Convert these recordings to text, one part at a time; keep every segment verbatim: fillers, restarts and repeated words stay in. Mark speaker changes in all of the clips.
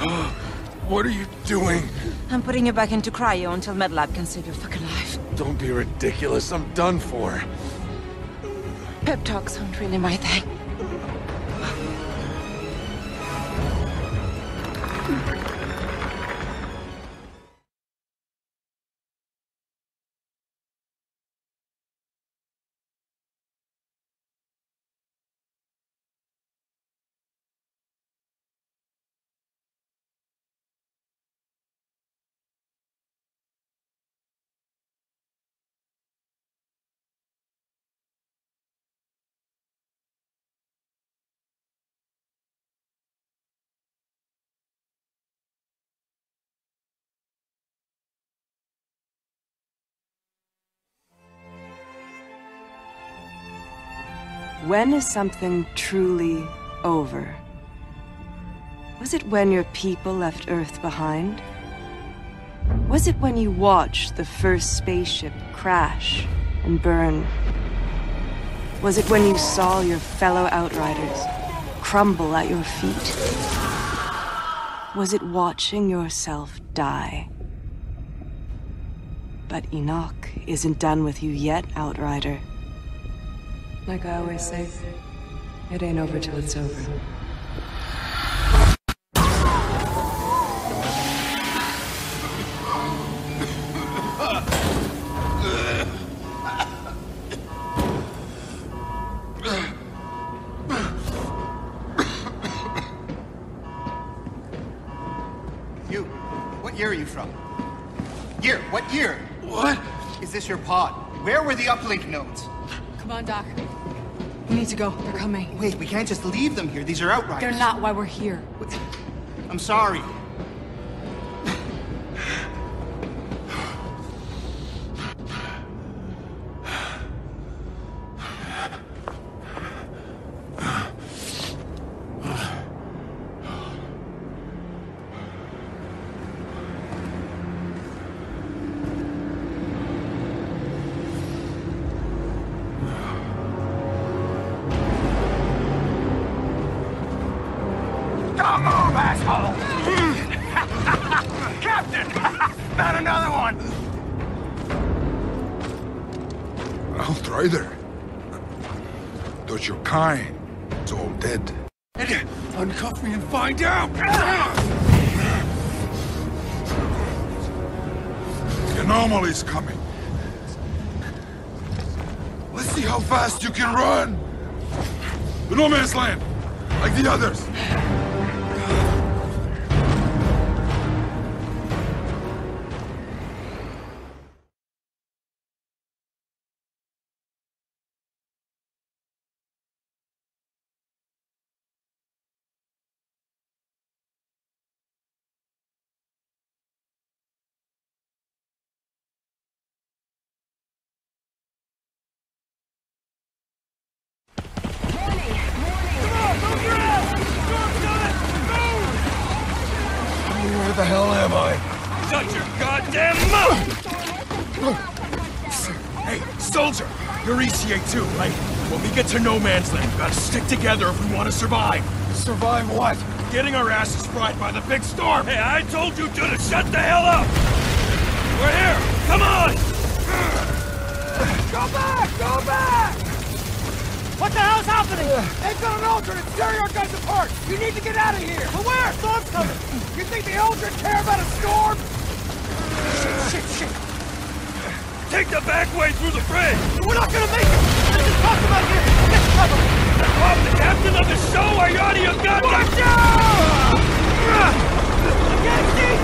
Speaker 1: What are you doing?
Speaker 2: I'm putting you back into cryo until MedLab can save your fucking life.
Speaker 1: Don't be ridiculous. I'm done for.
Speaker 2: Pep talks aren't really my thing.
Speaker 3: When is something truly over? Was it when your people left Earth behind? Was it when you watched the first spaceship crash and burn? Was it when you saw your fellow Outriders crumble at your feet? Was it watching yourself die? But Enoch isn't done with you yet, Outrider. Like I always say, it ain't over till it's over.
Speaker 4: You, what year are you from? Year, what year?
Speaker 1: What?
Speaker 4: Is this your pod? Where were the uplink nodes?
Speaker 5: Come on, Doc. We need to go. They're coming.
Speaker 4: Wait, we can't just leave them here. These are Outriders.
Speaker 5: They're not why we're here.
Speaker 4: I'm sorry.
Speaker 1: Come on, asshole! Captain! Not another one!
Speaker 6: Outrider. Thought your kind. It's all dead.
Speaker 1: Uncuff me and find out!
Speaker 6: The anomaly's coming. Let's see how fast you can run. The no man's land, like the others.
Speaker 1: Where the hell am I?
Speaker 7: Shut your goddamn mouth!
Speaker 1: Hey, soldier! You're E C A too, right? When we get to no man's land, we gotta stick together if we want to survive. Survive what? Getting our asses fried by the big storm!
Speaker 7: Hey, I told you two to shut the hell up! We're here! Come on!
Speaker 1: Go back! Go back!
Speaker 8: What the hell's happening? They've got an Aldrin tearing our guys apart! You need to get out of here! To where? Storm's coming! You think the Aldrin care about a storm? Shit, shit, shit!
Speaker 7: Take the back way through the bridge!
Speaker 8: We're not gonna make it! Let's just talk about this! Get cover!
Speaker 7: I'm the captain of the show! Are you out of your goddamn...
Speaker 8: Watch out! Get Steve!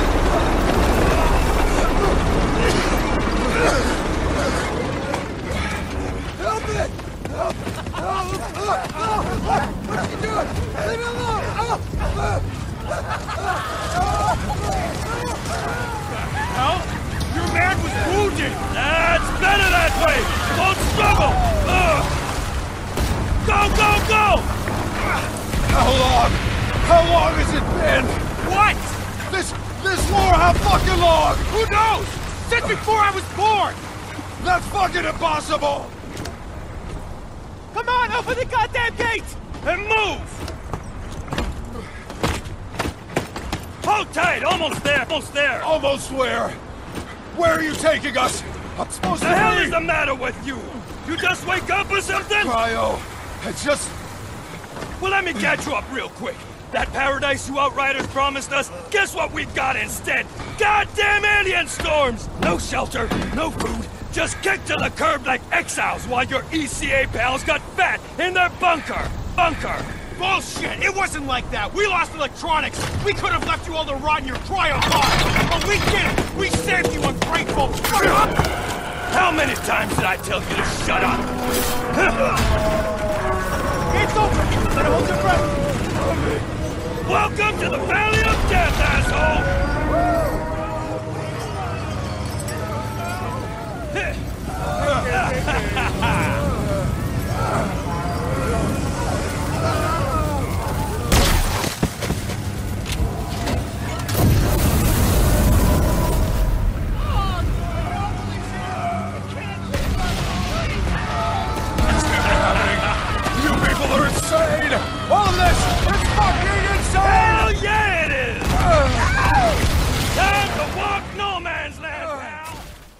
Speaker 8: Help it! Help! Help! What are you doing? Leave me alone!
Speaker 7: Hell? Your man was wounded! That's better that way! Don't struggle! Ugh. Go, go, go!
Speaker 1: How long? How long has it been?
Speaker 7: What?
Speaker 1: This... this war, how fucking long?
Speaker 7: Who knows? Since before I was born!
Speaker 1: That's fucking impossible!
Speaker 8: Come on, open the goddamn gate!
Speaker 7: And move! Hold tight! Almost there! Almost there!
Speaker 1: Almost where? Where are you taking us? I'm supposed
Speaker 7: The
Speaker 1: to
Speaker 7: hell
Speaker 1: be-
Speaker 7: is the matter with you? You just wake up or something?
Speaker 1: Cryo, it's just...
Speaker 7: Well, let me catch you up real quick. That paradise you outriders promised us, guess what we got instead? Goddamn alien storms! No shelter, no food, just kicked to the curb like exiles while your E C A pals got fat in their bunker. Bunker!
Speaker 8: Bullshit! It wasn't like that! We lost electronics! We could have left you all to rot in your cryo pod! But we didn't! We saved you, ungrateful! Shut up!
Speaker 7: How many times did I tell you to shut up?
Speaker 8: It's open! Better hold your breath!
Speaker 7: Welcome to the Valley of Death, asshole!
Speaker 8: All of this! It's fucking insane!
Speaker 7: Hell yeah it is! Time to walk no man's land, pal!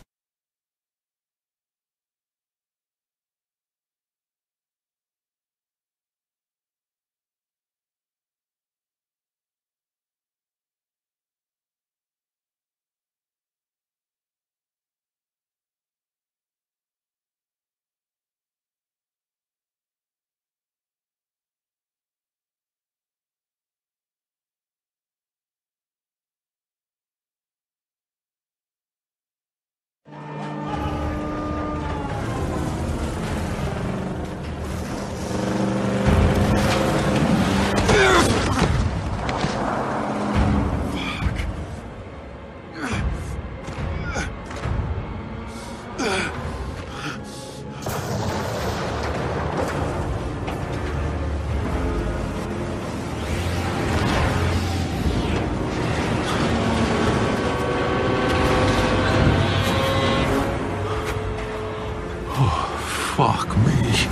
Speaker 6: Fuck me.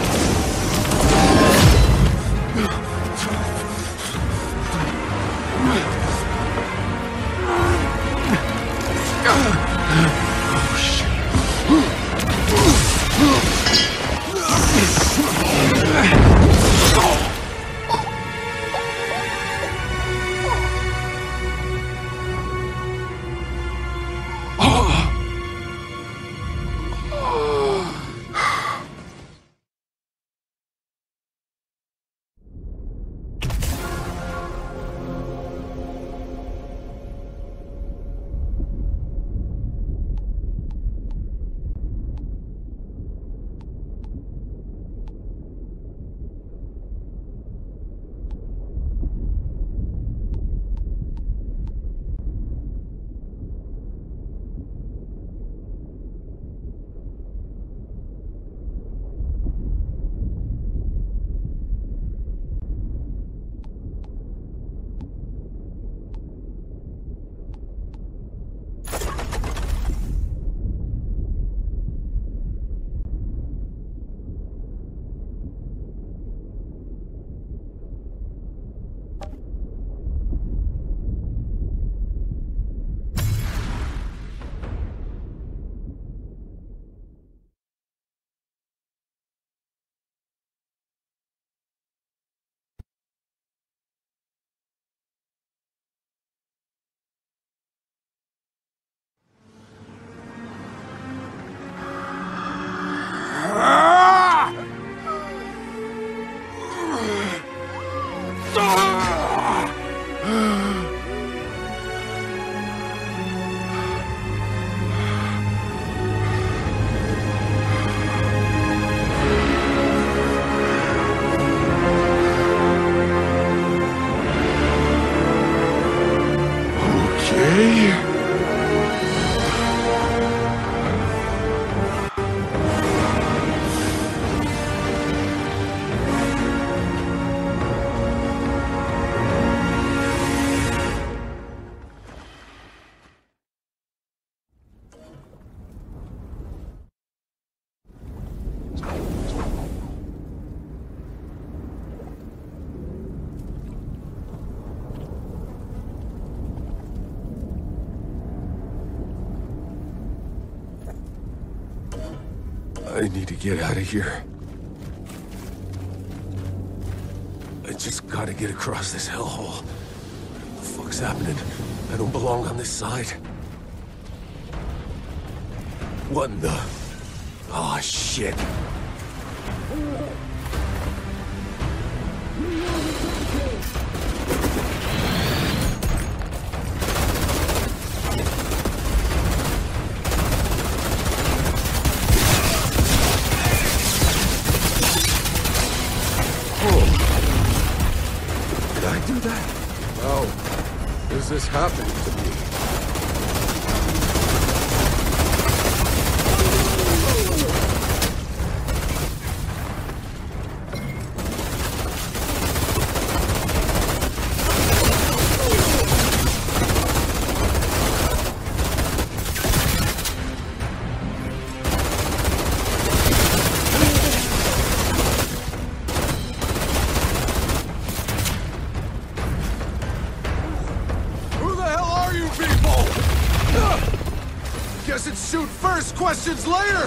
Speaker 6: Oh, shit.
Speaker 9: I need to get out of here. I just gotta get across this hellhole. What the fuck's happening? I don't belong on this side. What in the... Oh, shit. This happened to me. Guess it's shoot first, questions later!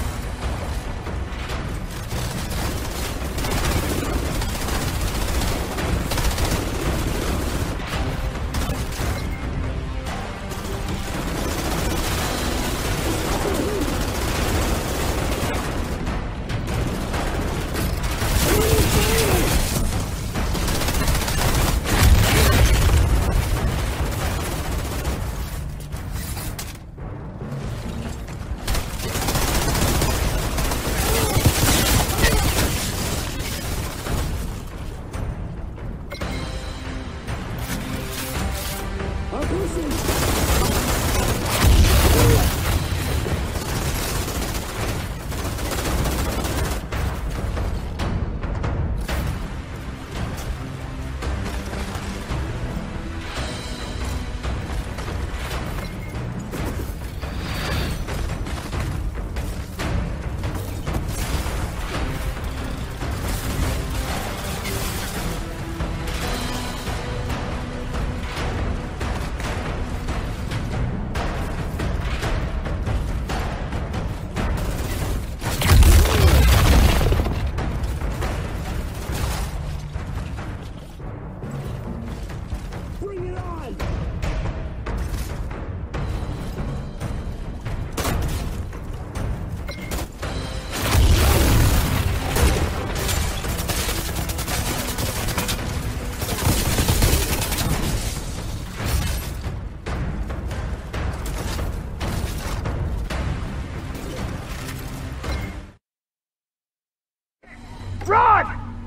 Speaker 7: Rod!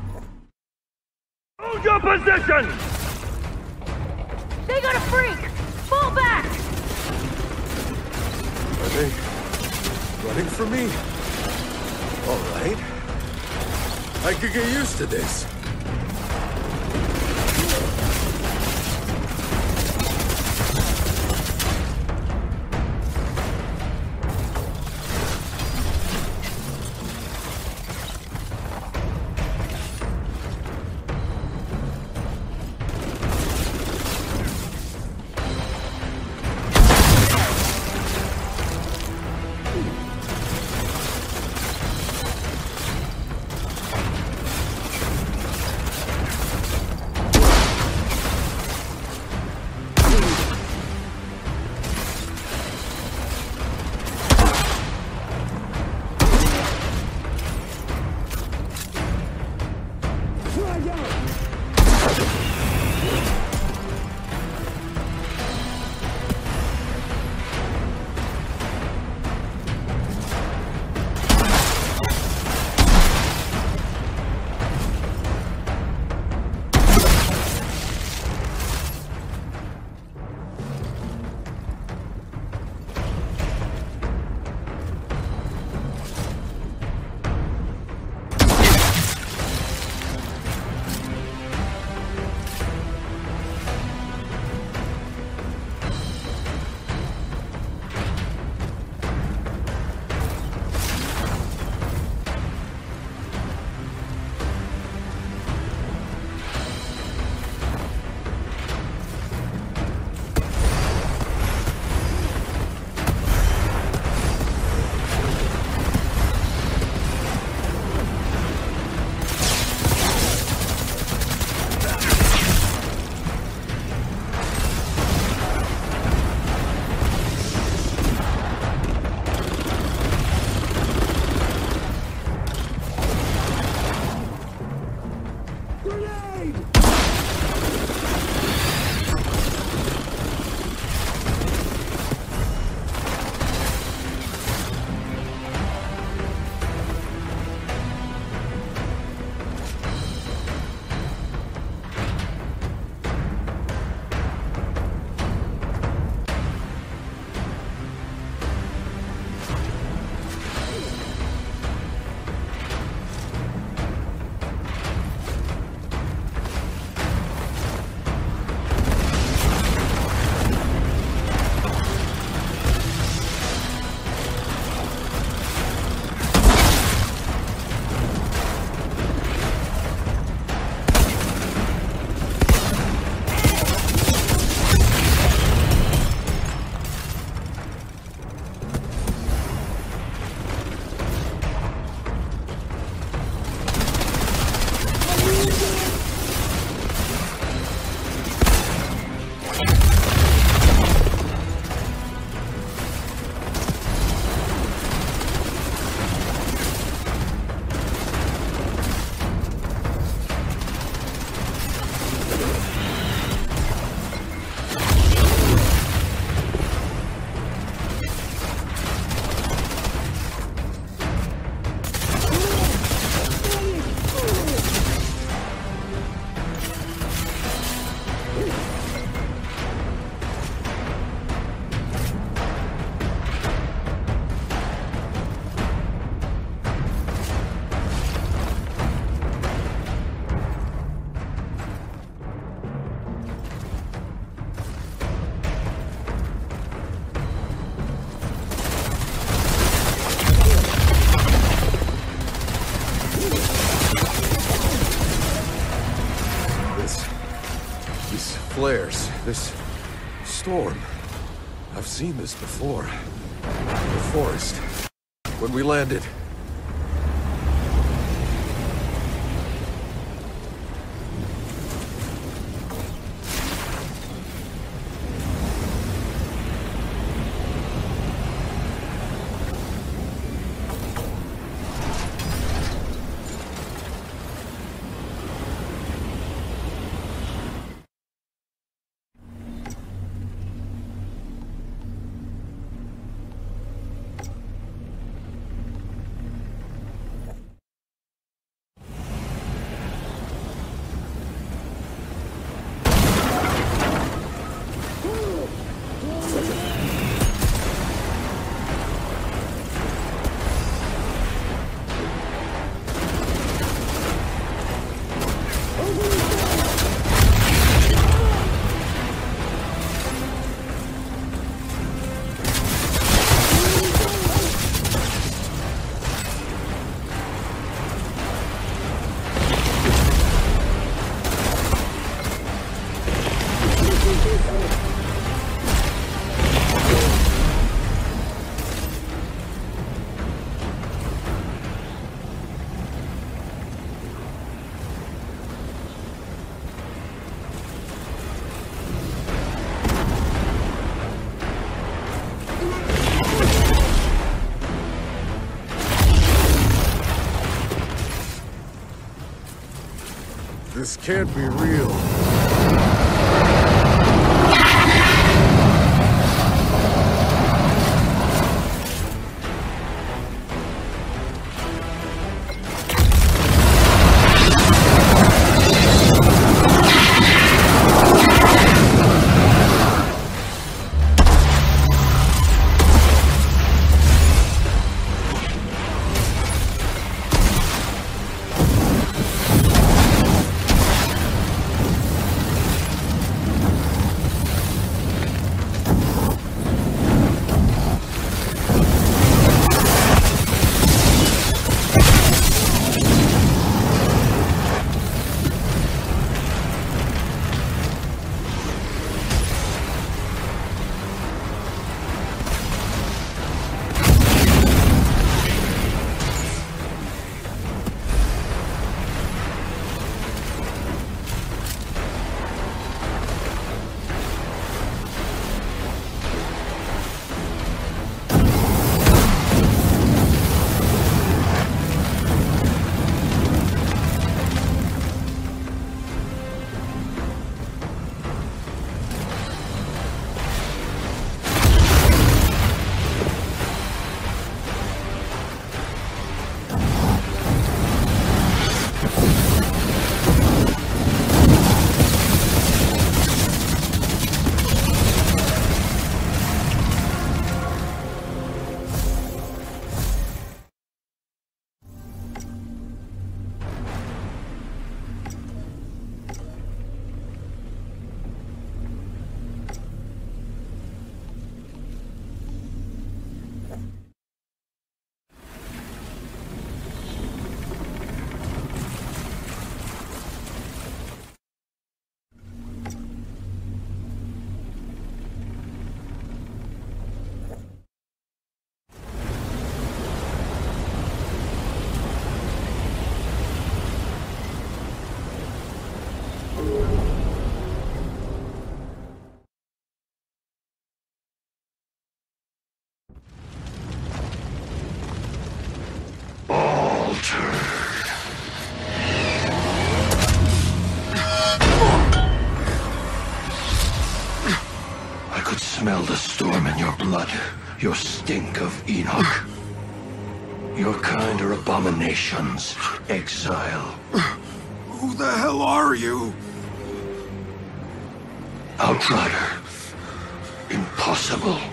Speaker 7: Hold your position!
Speaker 10: They got a freak! Fall back!
Speaker 9: Are they running for me? All right. I could get used to this. These flares, this storm. I've seen this before. The forest. When we landed. This can't be real.
Speaker 11: Smell the storm in your blood, your stink of Enoch. Your kind are abominations, exile.
Speaker 6: Who the hell are you?
Speaker 11: Outrider. Impossible.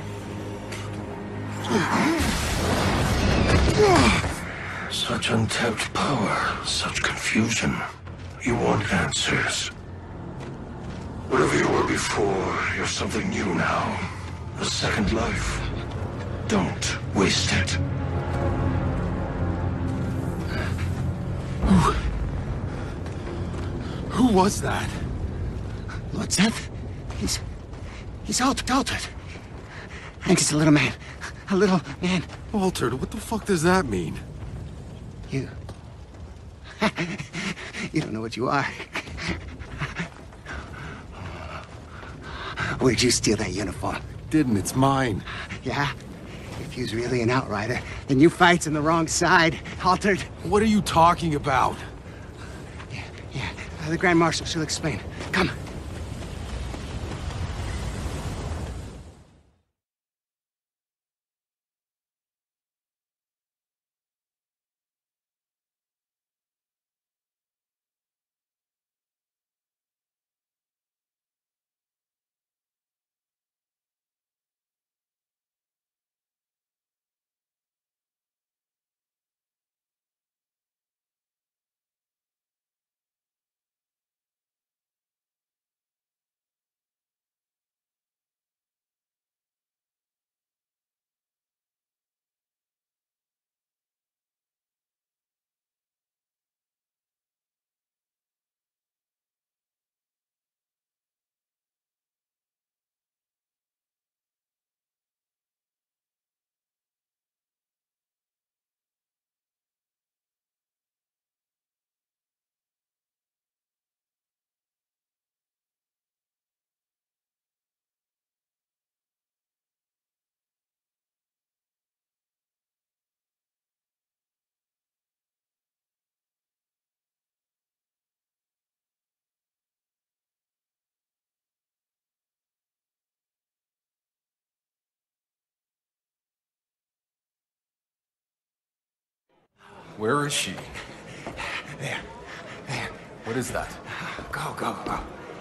Speaker 11: Such untapped power, such confusion. You want answers. Whatever you were before, you're something new now. A second life. Don't waste it.
Speaker 6: Who... Who was that?
Speaker 12: Lord Seth? He's... he's altered, altered. And he's a little man. A little man.
Speaker 9: Altered? What the fuck does that mean?
Speaker 12: You... you don't know what you are. Where'd you steal that uniform?
Speaker 9: Didn't, it's mine.
Speaker 12: Yeah? If you's really an outrider, then you fights on the wrong side, Altered.
Speaker 9: What are you talking about?
Speaker 12: Yeah, yeah. Uh, the Grand Marshal, she'll explain. Come.
Speaker 9: Where is she?
Speaker 12: There. There.
Speaker 9: What is that?
Speaker 12: Go, go, go.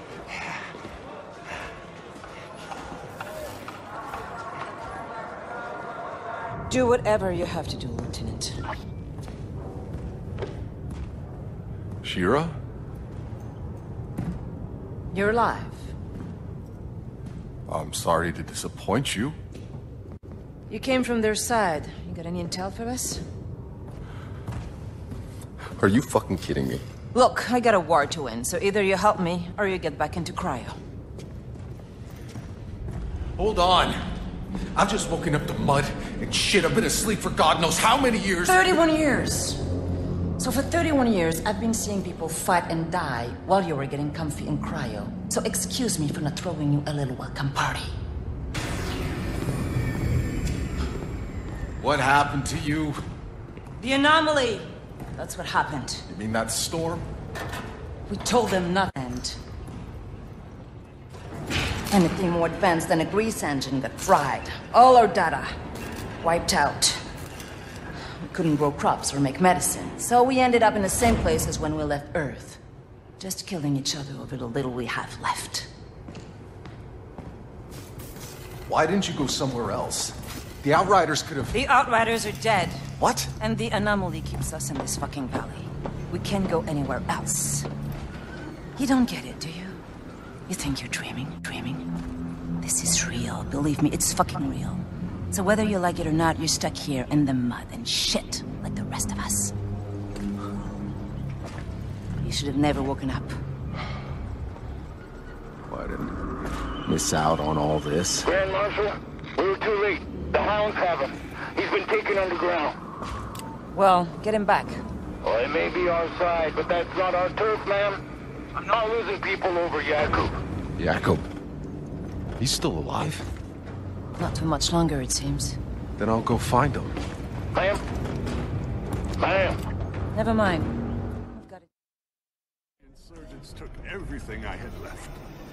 Speaker 2: Do whatever you have to do, Lieutenant.
Speaker 9: Shira?
Speaker 2: You're alive.
Speaker 9: I'm sorry to disappoint you.
Speaker 2: You came from their side. You got any intel for us?
Speaker 9: Are you fucking kidding me?
Speaker 2: Look, I got a war to win, so either you help me, or you get back into cryo.
Speaker 9: Hold on. I've just woken up to mud and shit. I've been asleep for God knows how many years.
Speaker 2: thirty-one years! So for thirty-one years, I've been seeing people fight and die while you were getting comfy in cryo. So excuse me for not throwing you a little welcome party.
Speaker 9: What happened to you?
Speaker 2: The anomaly! That's what happened.
Speaker 9: You mean that storm?
Speaker 2: We told them nothing. Anything more advanced than a grease engine got fried. All our data wiped out. We couldn't grow crops or make medicine, so we ended up in the same place as when we left Earth. Just killing each other over the little we have left.
Speaker 9: Why didn't you go somewhere else? The Outriders could have...
Speaker 2: The Outriders are dead.
Speaker 9: What?
Speaker 2: And the anomaly keeps us in this fucking valley. We can't go anywhere else. You don't get it, do you? You think you're dreaming, dreaming? This is real, believe me, it's fucking real. So whether you like it or not, you're stuck here in the mud and shit like the rest of us. You should have never woken up.
Speaker 9: Why didn't I miss out on all this?
Speaker 11: Grand Marshal, we were too late. The Hounds have him. He's been taken underground.
Speaker 2: Well, get him back.
Speaker 11: Well, it may be our side, but that's not our turf, man. I'm not losing people over Jakub.
Speaker 9: Jakub? He's still alive?
Speaker 2: Not too much longer, it seems.
Speaker 9: Then I'll go find him.
Speaker 11: Ma'am? Ma'am?
Speaker 2: Never mind.
Speaker 13: I've got it. Insurgents took everything I had left.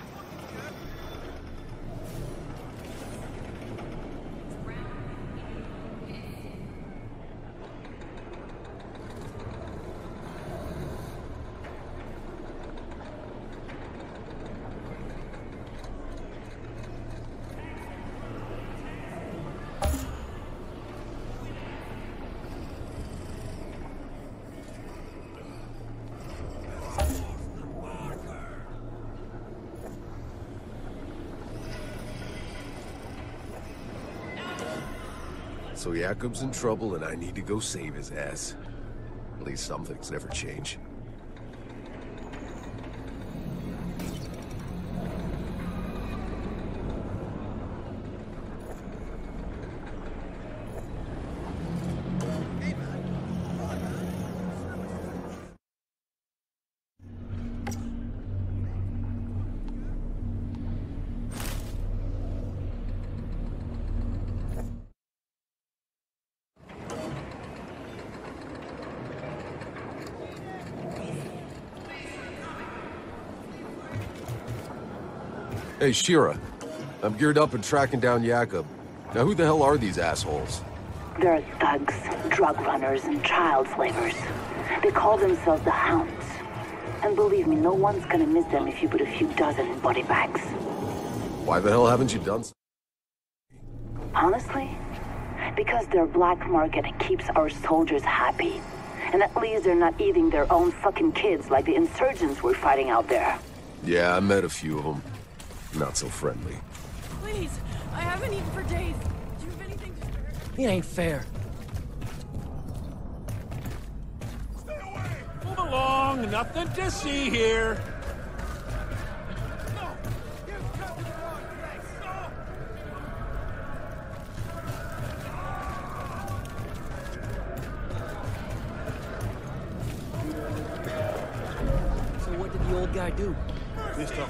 Speaker 9: So Jakub's in trouble and I need to go save his ass. At least some things never change. Hey, Shira. I'm geared up and tracking down Jakub. Now who the hell are these assholes?
Speaker 14: They're thugs, drug runners, and child slavers. They call themselves the Hounds. And believe me, no one's gonna miss them if you put a few dozen in body bags.
Speaker 9: Why the hell haven't you done so?
Speaker 14: Honestly? Because their black market keeps our soldiers happy. And at least they're not eating their own fucking kids like the insurgents we're fighting out there.
Speaker 9: Yeah, I met a few of them. Not so friendly.
Speaker 10: Please, I haven't eaten for days. Do you have anything to spare?
Speaker 7: It ain't fair.
Speaker 8: Move along, nothing to see here.
Speaker 7: So what did the old guy do?
Speaker 8: This stuff.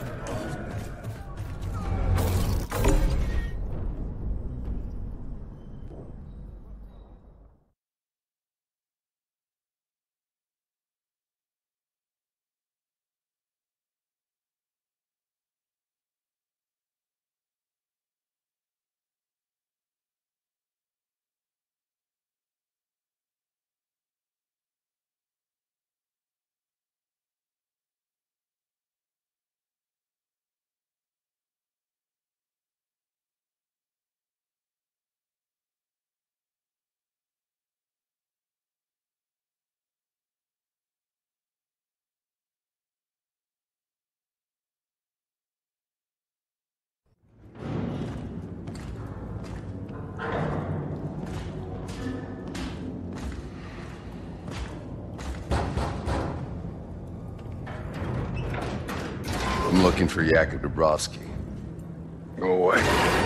Speaker 9: I'm looking for Jakub Dabrowski. Go away.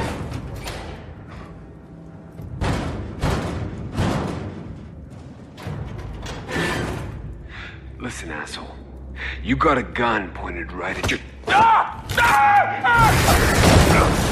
Speaker 15: Listen, asshole. You got a gun pointed right at your... Ah! Ah! Ah!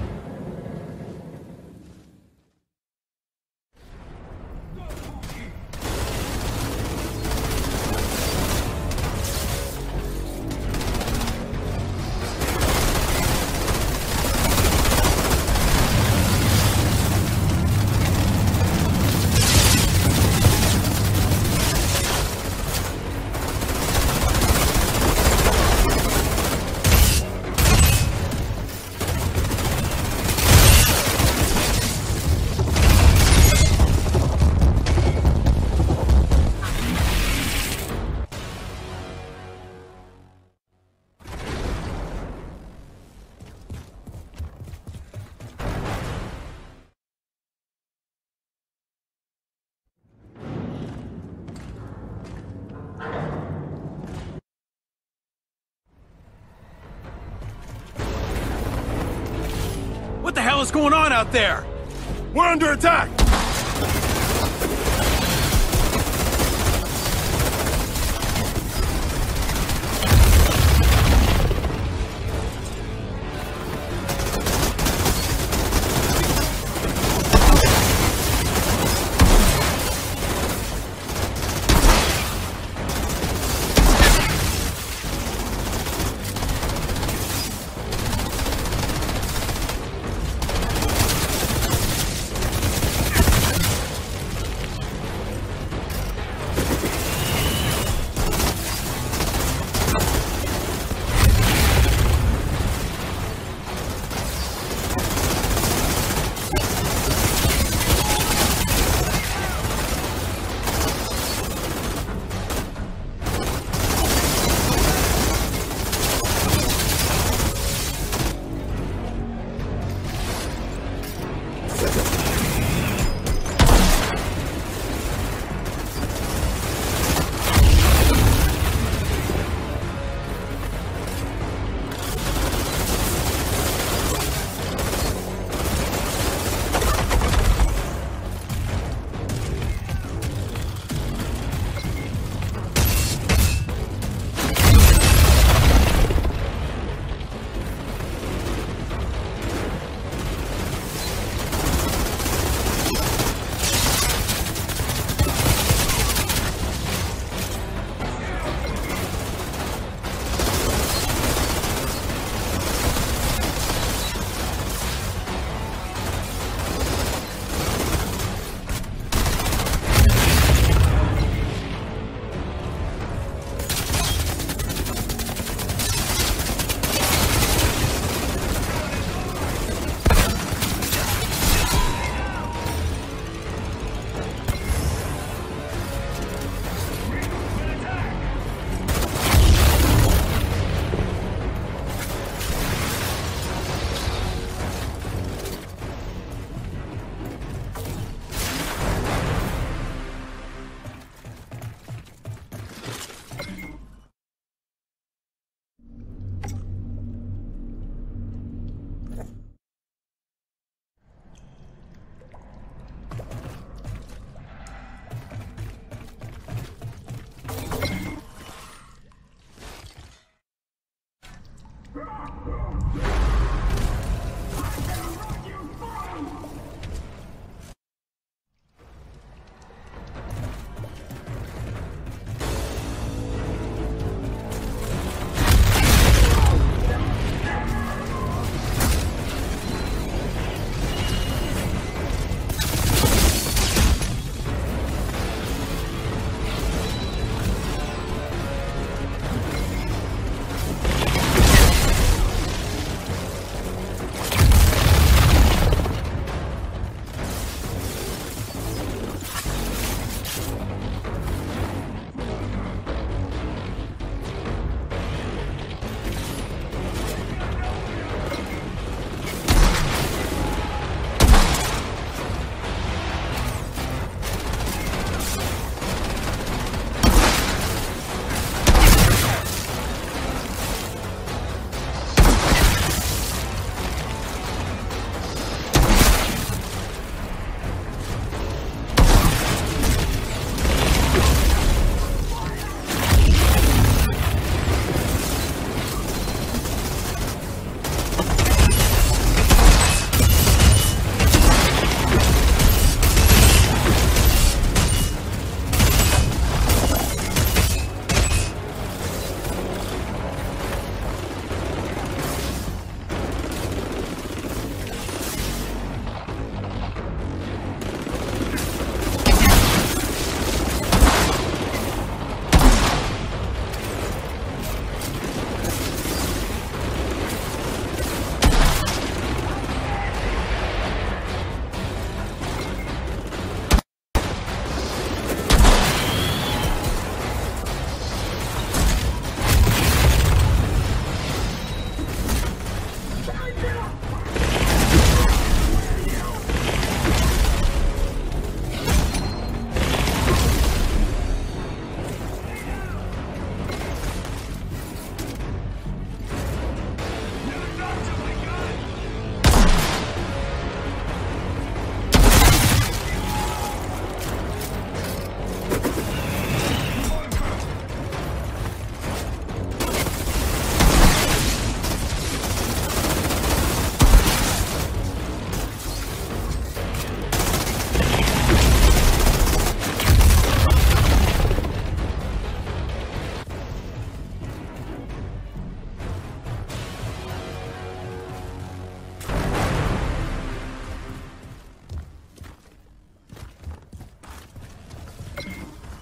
Speaker 1: What the hell is going on out there? We're under attack!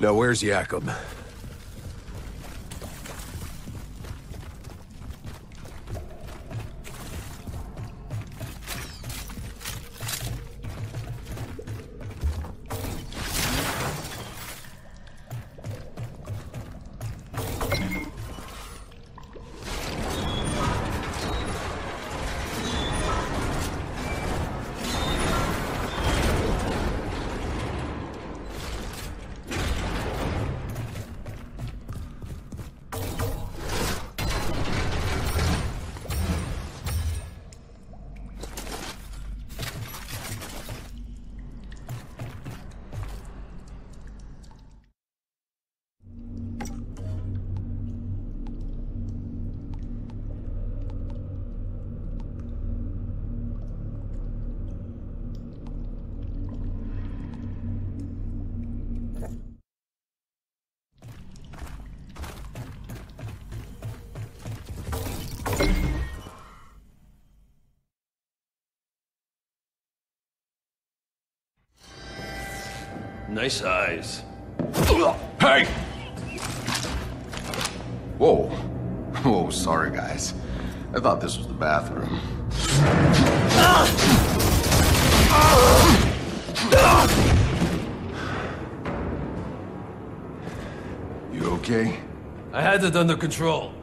Speaker 9: Now where's Jakub?
Speaker 11: Nice eyes.
Speaker 16: Hey! Whoa. Whoa, sorry, guys. I thought this was the bathroom. You okay?
Speaker 11: I had it under control.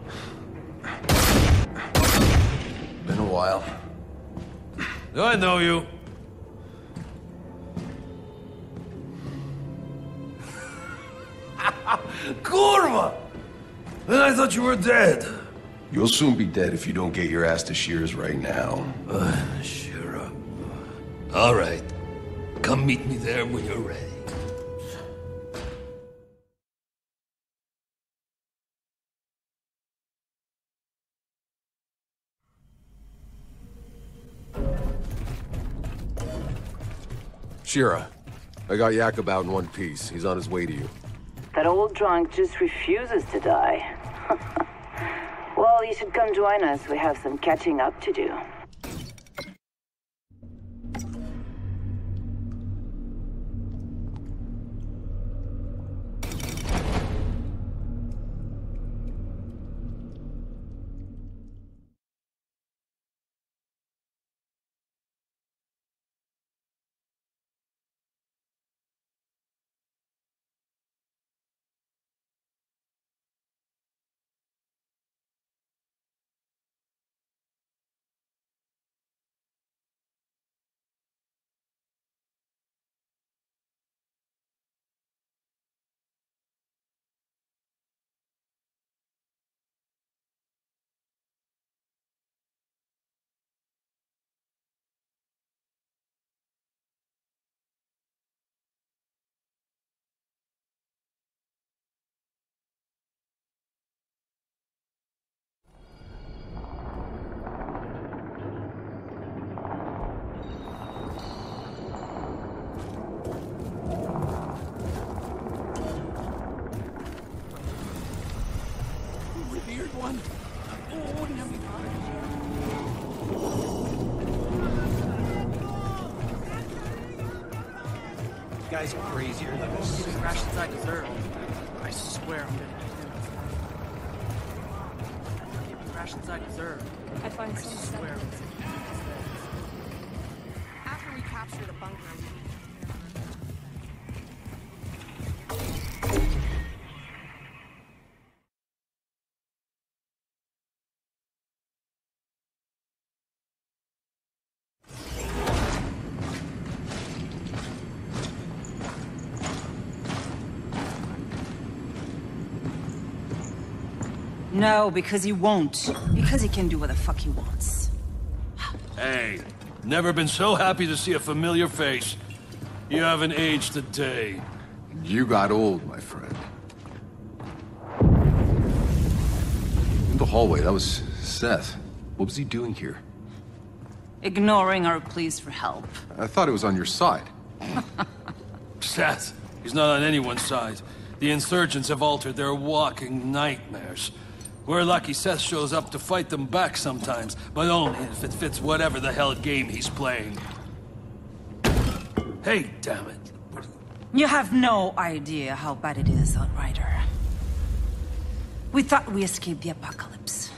Speaker 16: Been a while.
Speaker 11: I know you. Kurva! Then I thought you were dead.
Speaker 16: You'll soon be dead if you don't get your ass to Shears right now.
Speaker 11: Uh, Shira. All right. Come meet me there when you're ready.
Speaker 9: Shira, I got Jakub out in one piece. He's on his way to you.
Speaker 14: That old drunk just refuses to die. Well, you should come join us. We have some catching up to do.
Speaker 8: One. Oh, never You guys are crazier than us. Crash inside dessert. I swear I'm gonna keep him. Crash inside dessert.
Speaker 10: I find
Speaker 8: I
Speaker 10: some
Speaker 8: swear.
Speaker 10: After we capture the bunker, we need
Speaker 2: No, because he won't. Because he can do what the fuck he wants.
Speaker 11: Hey, never been so happy to see a familiar face. You haven't aged a day.
Speaker 16: You got old, my friend. In the hallway, that was Seth. What was he doing here?
Speaker 2: Ignoring our pleas for help.
Speaker 16: I thought it was on your side.
Speaker 11: Seth, he's not on anyone's side. The insurgents have altered their walking nightmares. We're lucky Seth shows up to fight them back sometimes, but only if it fits whatever the hell game he's playing. Hey, damn it.
Speaker 2: You have no idea how bad it is, Outrider. We thought we escaped the apocalypse.